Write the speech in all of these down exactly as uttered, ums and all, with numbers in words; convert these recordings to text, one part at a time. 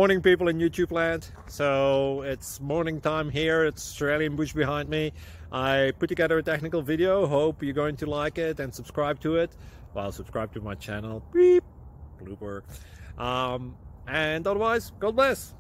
Morning people in YouTube land. So it's morning time here. It's Australian bush behind me. I put together a technical video. Hope you're going to like it and subscribe to it. Well, subscribe to my channel. Beep. Blooper. Um, and otherwise, God bless.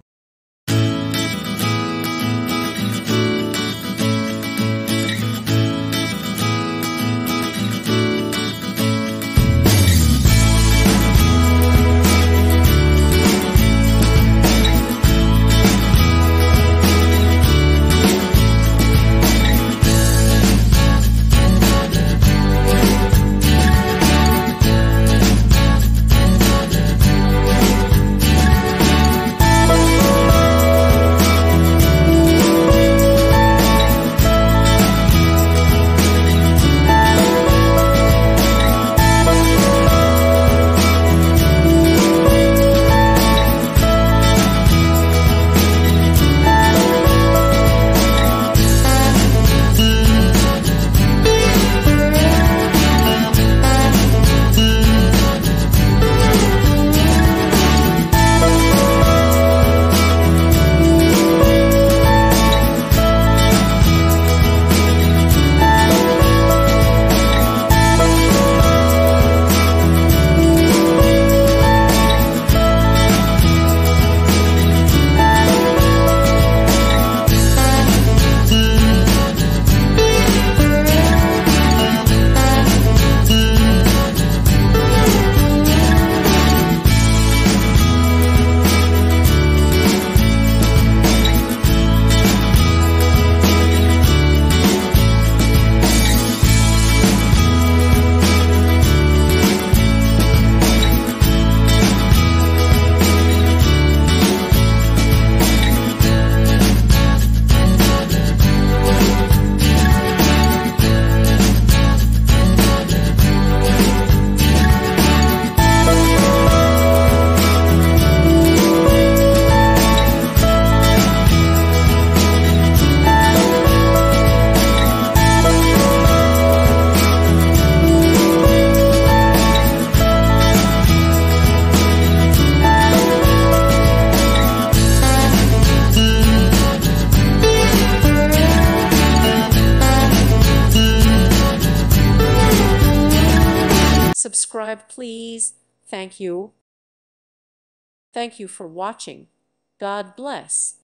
Subscribe, please. Thank you. Thank you for watching. God bless.